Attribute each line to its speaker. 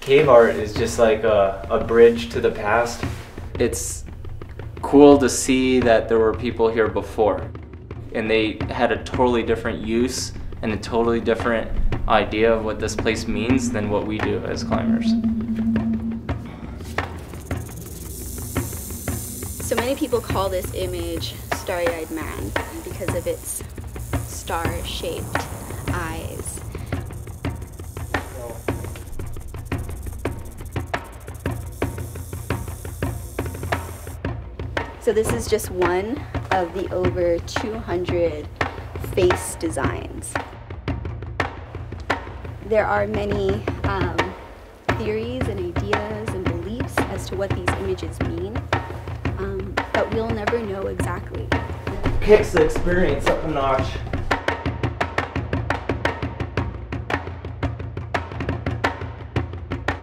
Speaker 1: Cave art is just like a bridge to the past. It's cool to see that there were people here before, and they had a totally different use and a totally different idea of what this place means than what we do as climbers.
Speaker 2: So many people call this image Starry-Eyed Man because of its star-shaped eyes. So this is just one of the over 200 face designs. There are many theories and ideas and beliefs as to what these images mean, but we'll never know exactly.
Speaker 1: Kicks the experience up a notch.